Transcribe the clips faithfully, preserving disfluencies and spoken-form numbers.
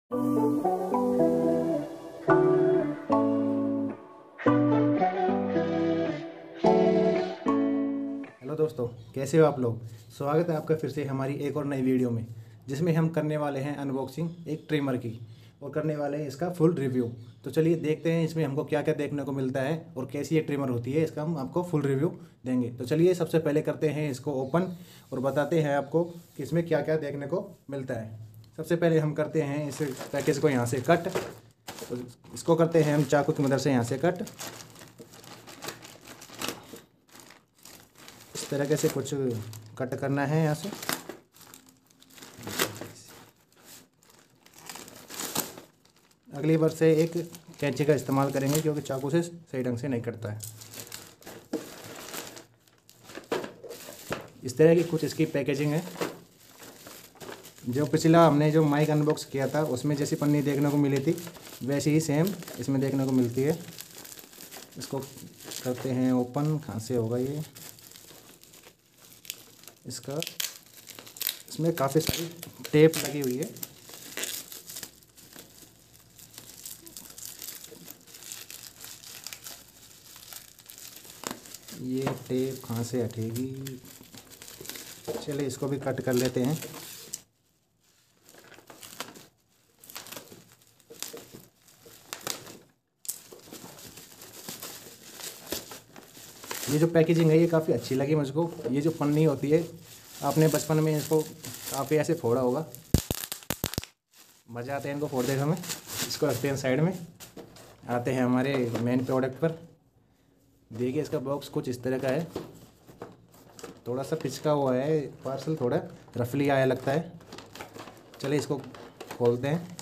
Hello दोस्तों, कैसे हो आप लोग। स्वागत है आपका फिर से हमारी एक और नई वीडियो में, जिसमें हम करने वाले हैं अनबॉक्सिंग एक ट्रिमर की और करने वाले हैं इसका फुल रिव्यू। तो चलिए देखते हैं इसमें हमको क्या क्या देखने को मिलता है और कैसी ये ट्रिमर होती है, इसका हम आपको फुल रिव्यू देंगे। तो चलिए सबसे पहले करते हैं इसको ओपन और बताते हैं आपको कि इसमें क्या क्या देखने को मिलता है। सबसे पहले हम करते हैं इस पैकेज को यहाँ से कट। तो इसको करते हैं हम चाकू की मदद से यहाँ से कट। इस तरीके से कुछ कट करना है यहाँ से। अगली बार से एक कैंची का इस्तेमाल करेंगे, क्योंकि चाकू से सही ढंग से नहीं कटता है। इस तरह की कुछ इसकी पैकेजिंग है। जो पिछला हमने जो माइक अनबॉक्स किया था उसमें जैसी पन्नी देखने को मिली थी, वैसी ही सेम इसमें देखने को मिलती है। इसको करते हैं ओपन। कहाँ से होगा ये इसका। इसमें काफ़ी सारी टेप लगी हुई है। ये टेप कहाँ से हटेगी। चलिए इसको भी कट कर लेते हैं। ये जो पैकेजिंग है ये काफ़ी अच्छी लगी मुझको। ये जो पन्नी होती है, आपने बचपन में इसको काफ़ी ऐसे फोड़ा होगा, मज़ा आता है इनको फोड़ते समय। इसको रखते हैं साइड में। आते हैं हमारे मेन प्रोडक्ट पर। देखिए इसका बॉक्स कुछ इस तरह का है। थोड़ा सा पिचका हुआ है, पार्सल थोड़ा रफली आया लगता है। चलिए इसको खोलते हैं।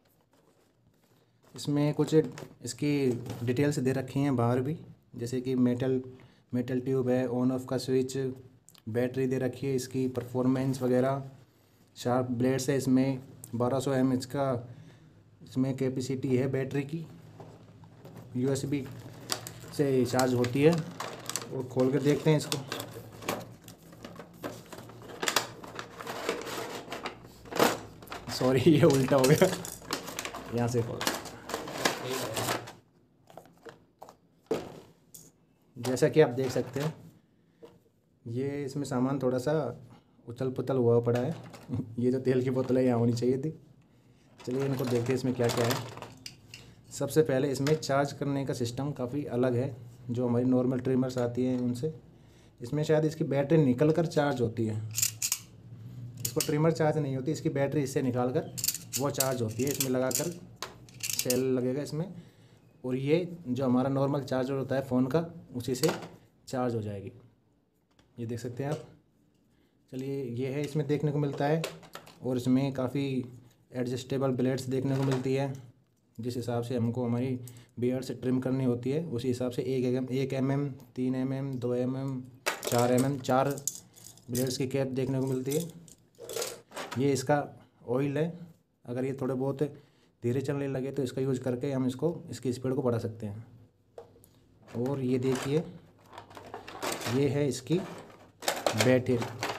इसमें कुछ इसकी डिटेल्स दे रखी हैं बाहर भी, जैसे कि मेटल मेटल ट्यूब है, ऑन ऑफ का स्विच, बैटरी दे रखी है, इसकी परफॉर्मेंस वगैरह, शार्प ब्लेड्स है इसमें, बारह सौ एम एच का इसमें कैपेसिटी है बैटरी की, यूएसबी से चार्ज होती है। और खोल कर देखते हैं इसको। सॉरी ये उल्टा हो गया, यहाँ से खोल। जैसा कि आप देख सकते हैं, ये इसमें सामान थोड़ा सा उथल पुथल हुआ पड़ा है। ये जो तेल की बोतल है यहाँ होनी चाहिए थी। चलिए इनको देखते हैं इसमें क्या क्या है। सबसे पहले इसमें चार्ज करने का सिस्टम काफ़ी अलग है जो हमारी नॉर्मल ट्रिमर्स आती हैं उनसे। इसमें शायद इसकी बैटरी निकल कर चार्ज होती है। इसको ट्रिमर चार्ज नहीं होती, इसकी बैटरी इससे निकाल कर वो चार्ज होती है। इसमें लगा कर सेल लगेगा इसमें, और ये जो हमारा नॉर्मल चार्जर होता है फ़ोन का, उसी से चार्ज हो जाएगी। ये देख सकते हैं आप। चलिए ये है इसमें देखने को मिलता है। और इसमें काफ़ी एडजस्टेबल ब्लेड्स देखने को मिलती है। जिस हिसाब से हमको हमारी बियर्ड से ट्रिम करनी होती है उसी हिसाब से एक एम एक एम एम तीन एम एम दो एम एम चार एम एम चार ब्लेड्स की कैप देखने को मिलती है। ये इसका ऑयल है। अगर ये थोड़े बहुत धीरे चलने लगे तो इसका यूज़ करके हम इसको इसकी स्पीड को बढ़ा सकते हैं। और ये देखिए, ये है इसकी बैटरी।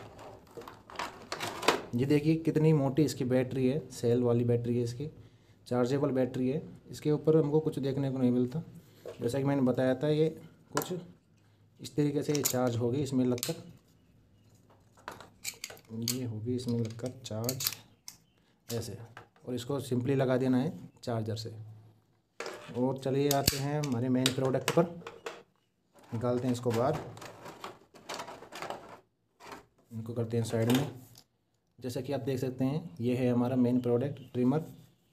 ये देखिए कितनी मोटी इसकी बैटरी है, सेल वाली बैटरी है इसकी, चार्जेबल बैटरी है। इसके ऊपर हमको कुछ देखने को नहीं मिलता। जैसा कि मैंने बताया था, ये कुछ इस तरीके से ये चार्ज होगी इसमें लगकर। ये होगी इसमें लगकर चार्ज ऐसे, और इसको सिंपली लगा देना है चार्जर से। और चलिए आते हैं हमारे मेन प्रोडक्ट पर। निकालते हैं इसको बाहर, इनको करते हैं साइड में। जैसा कि आप देख सकते हैं, ये है हमारा मेन प्रोडक्ट ट्रिमर।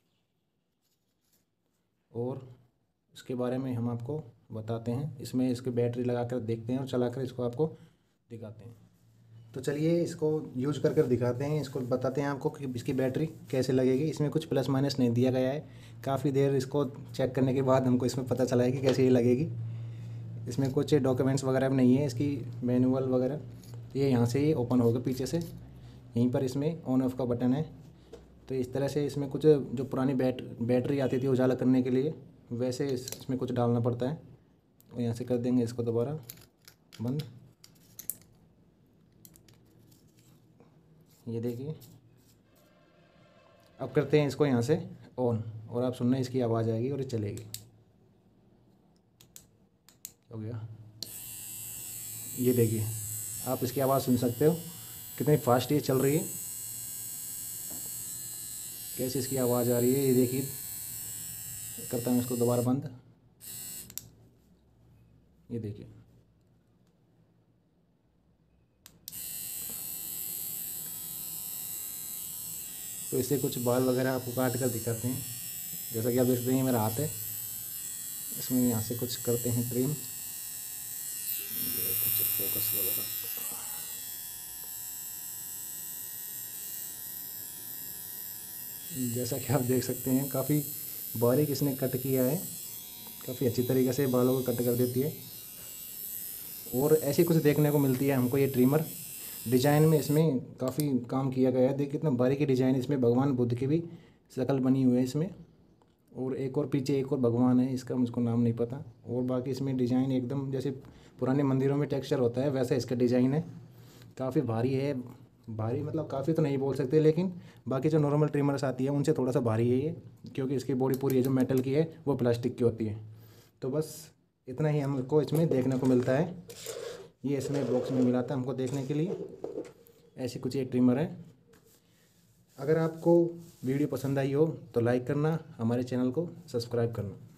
और इसके बारे में हम आपको बताते हैं। इसमें इसकी बैटरी लगा कर देखते हैं और चला कर इसको आपको दिखाते हैं। तो चलिए इसको यूज कर कर दिखाते हैं। इसको बताते हैं आपको कि इसकी बैटरी कैसे लगेगी। इसमें कुछ प्लस माइनस नहीं दिया गया है। काफ़ी देर इसको चेक करने के बाद हमको इसमें पता चला है कि कैसे ये लगेगी। इसमें कुछ डॉक्यूमेंट्स वगैरह भी नहीं है, इसकी मैनुअल वगैरह। ये यहाँ से ही ओपन होगा पीछे से। यहीं पर इसमें ऑन ऑफ का बटन है। तो इस तरह से इसमें कुछ जो पुरानी बैट बैटरी आती थी उजाला करने के लिए, वैसे इसमें कुछ डालना पड़ता है। और यहाँ से कर देंगे इसको दोबारा बंद। ये देखिए, अब करते हैं इसको यहाँ से ऑन, और आप सुनना इसकी आवाज़ आएगी और ये चलेगी। हो गया, ये देखिए आप इसकी आवाज़ सुन सकते हो कितनी फास्ट ये चल रही है, कैसे इसकी आवाज़ आ रही है। ये देखिए, करता हूँ इसको दोबारा बंद, ये देखिए। तो इससे कुछ बाल वगैरह आपको काट कर दिखाते हैं। जैसा कि आप देख सकते हैं मेरा हाथ है, इसमें यहाँ से कुछ करते हैं ट्रिम। ये कुछ फोकस वगैरह, जैसा कि आप देख सकते हैं काफ़ी बारीक इसने कट किया है, काफ़ी अच्छी तरीके से बालों को कट कर देती है। और ऐसी कुछ देखने को मिलती है हमको ये ट्रिमर। डिजाइन में इसमें काफ़ी काम किया गया है, देखिए कितना बारीकी डिजाइन इसमें, भगवान बुद्ध की भी शक्ल बनी हुई है इसमें। और एक और पीछे एक और भगवान है, इसका मुझको नाम नहीं पता। और बाकी इसमें डिज़ाइन एकदम जैसे पुराने मंदिरों में टेक्सचर होता है वैसा इसका डिज़ाइन है। काफ़ी भारी है, भारी मतलब काफ़ी तो नहीं बोल सकते, लेकिन बाकी जो नॉर्मल ट्रिमर्स आती है उनसे थोड़ा सा भारी है ये, क्योंकि इसकी बॉडी पूरी है जो मेटल की है वो प्लास्टिक की होती है। तो बस इतना ही हमको इसमें देखने को मिलता है। ये इसमें बॉक्स में मिला था हमको देखने के लिए। ऐसी कुछ एक ट्रिमर है। अगर आपको वीडियो पसंद आई हो तो लाइक करना, हमारे चैनल को सब्सक्राइब करना।